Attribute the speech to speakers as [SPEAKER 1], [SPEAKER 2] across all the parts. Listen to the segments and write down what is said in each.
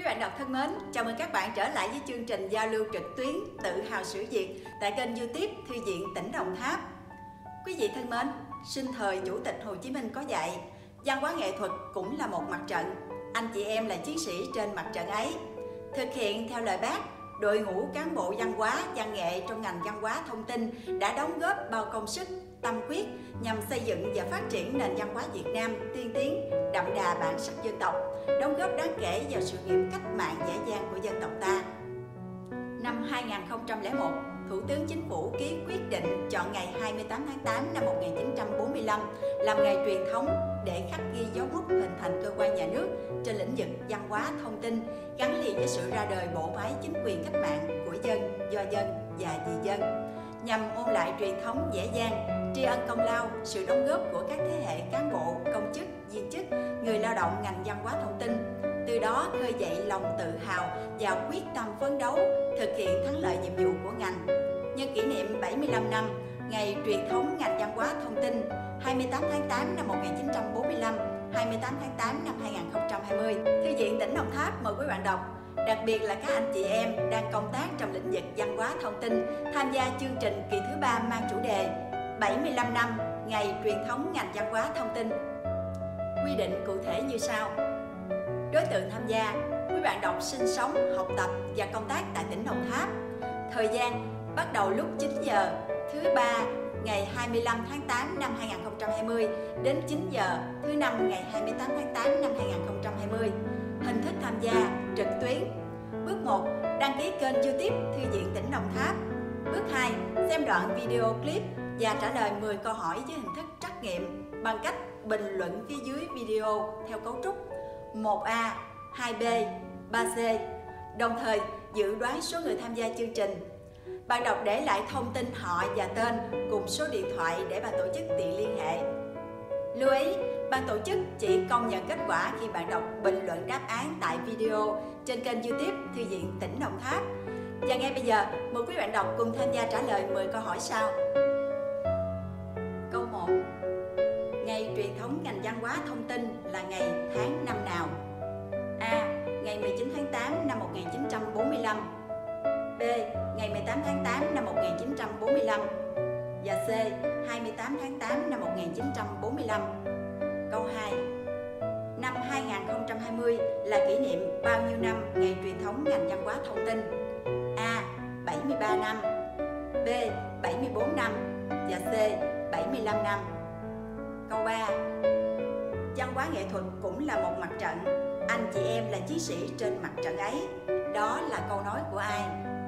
[SPEAKER 1] bạn đọc thân mến, chào mừng các bạn trở lại với chương trình giao lưu trực tuyến Tự hào sử Việt tại kênh YouTube Thư viện tỉnh Đồng Tháp. Quý vị thân mến, sinh thời Chủ tịch Hồ Chí Minh có dạy, văn hóa nghệ thuật cũng là một mặt trận, anh chị em là chiến sĩ trên mặt trận ấy. Thực hiện theo lời Bác, đội ngũ cán bộ văn hóa, văn nghệ trong ngành văn hóa thông tin đã đóng góp bao công sức, tâm huyết nhằm xây dựng và phát triển nền văn hóa Việt Nam tiên tiến, đậm đà bản sắc dân tộc, đóng góp đáng kể vào sự nghiệp cách mạng vẻ vang của dân tộc ta. Năm 2001, Thủ tướng Chính phủ ký quyết định chọn ngày 28 tháng 8 năm 1945 làm ngày truyền thống để khắc ghi dấu mốc hình thành cơ quan nhà nước trên lĩnh vực văn hóa thông tin, gắn liền với sự ra đời bộ máy chính quyền cách mạng của dân, do dân và vì dân, nhằm ôn lại truyền thống vẻ vang, tri ân công lao, sự đóng góp của các thế hệ cán bộ, công chức, viên chức, người lao động ngành văn hóa thông tin, từ đó khơi dậy lòng tự hào và quyết tâm phấn đấu thực hiện thắng lợi nhiệm vụ của ngành. Nhân kỷ niệm 75 năm ngày truyền thống ngành văn hóa thông tin 28 tháng 8 năm 1945, 28 tháng 8 năm 2020, Thư viện tỉnh Đồng Tháp mời quý bạn đọc, đặc biệt là các anh chị em đang công tác trong lĩnh vực văn hóa thông tin tham gia chương trình kỳ thứ 3 mang chủ đề 75 năm ngày truyền thống ngành văn hóa thông tin. Quy định cụ thể như sau. Đối tượng tham gia, quý bạn đọc sinh sống, học tập và công tác tại tỉnh Đồng Tháp. Thời gian bắt đầu lúc 9 giờ thứ ba ngày 25 tháng 8 năm 2020 đến 9 giờ thứ năm ngày 28 tháng 8 năm 2020. Hình thức tham gia trực tuyến. Bước 1. Đăng ký kênh YouTube Thư viện tỉnh Đồng Tháp. Bước 2. Xem đoạn video clip và trả lời 10 câu hỏi với hình thức trắc nghiệm bằng cách bình luận phía dưới video theo cấu trúc 1A, 2B, 3C. Đồng thời dự đoán số người tham gia chương trình. Bạn đọc để lại thông tin họ và tên cùng số điện thoại để ban tổ chức tiện liên hệ. Lưu ý, ban tổ chức chỉ công nhận kết quả khi bạn đọc bình luận đáp án tại video trên kênh YouTube Thư viện tỉnh Đồng Tháp. Và ngay bây giờ, mời quý bạn đọc cùng tham gia trả lời 10 câu hỏi sau. Câu 1. Ngày truyền thống ngành văn hóa thông tin là ngày tháng năm nào? A. Ngày 19 tháng 8 năm 1945. B. Ngày 18 tháng 8 năm 1945. Và C. 28 tháng 8 năm 1945. Câu 2. Năm 2020 là kỷ niệm bao nhiêu năm ngày truyền thống ngành văn hóa thông tin? A. 73 năm. B. 74 năm. Và C. 75 năm. Câu 3. Văn hóa nghệ thuật cũng là một mặt trận, anh chị em là chiến sĩ trên mặt trận ấy. Đó là câu nói của ai?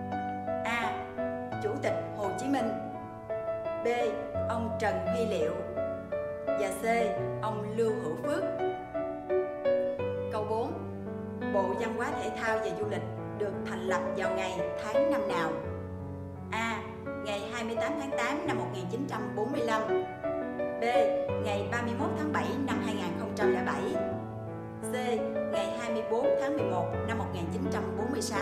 [SPEAKER 1] A. Chủ tịch Hồ Chí Minh. B. Ông Trần Huy Liệu. Và C. Ông Lưu Hữu Phước. Câu 4. Bộ Văn hóa Thể thao và Du lịch được thành lập vào ngày tháng năm nào? A. Ngày 28 tháng 8 năm 1945. B. Ngày 31 tháng 7 năm 2007. C. Ngày 24 tháng 11 năm 1946.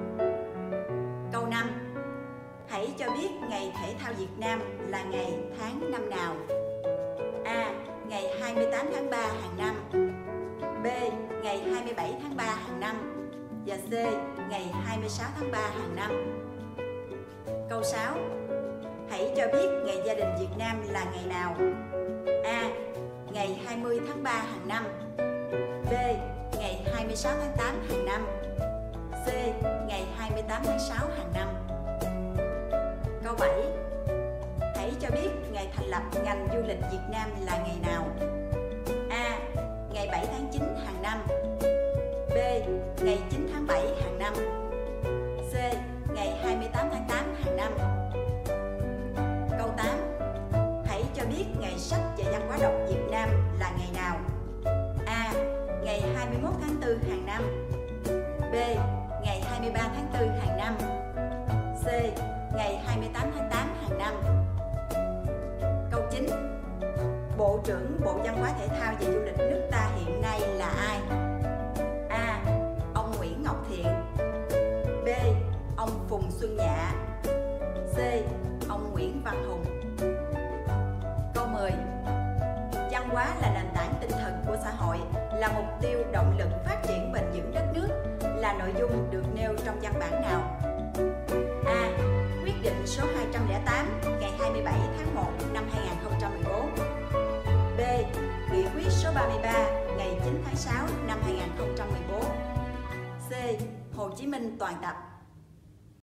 [SPEAKER 1] Câu 5. Hãy cho biết ngày thể thao Việt Nam là ngày tháng năm nào? A. Ngày 28 tháng 3 hàng năm. B. Ngày 27 tháng 3 hàng năm. Và C. Ngày 26 tháng 3 hàng năm. Câu 6. Hãy cho biết ngày gia đình Việt Nam là ngày nào? A. Ngày 20 tháng 3 hàng năm. B. Ngày 26 tháng 8 hàng năm. C. Ngày 28 tháng 6 hàng năm. Câu 7. Hãy cho biết ngày thành lập ngành du lịch Việt Nam là ngày nào? A. Ngày 7 tháng 9 hàng năm. B. Ngày 9 tháng 7 hàng năm. C. Ngày 28 tháng 8 hàng năm. Câu 8. Hãy cho biết ngày sách và văn hóa đọc Việt Nam là ngày nào? A. Ngày 21 tháng 4 hàng năm. B. Ngày 23 tháng 4 hàng năm. C. Ngày 28 tháng 8 hàng năm. Câu 9. Bộ trưởng Bộ Văn hóa Thể thao và Du lịch nước ta hiện nay là ai? A. Ông Nguyễn Ngọc Thiện. B. Ông Phùng Xuân Nhạ. C. Ông Nguyễn Văn Hùng. Câu 10. Văn hóa là nền tảng tinh thần của xã hội, là mục tiêu động lực phát triển bền vững đất nước, là nội dung được nêu trong văn bản nào? A. Quyết định số 208 ngày 27 tháng 1 năm 2014. B. Nghị quyết số 33 ngày 9 tháng 6 năm 2014. C. Hồ Chí Minh toàn tập.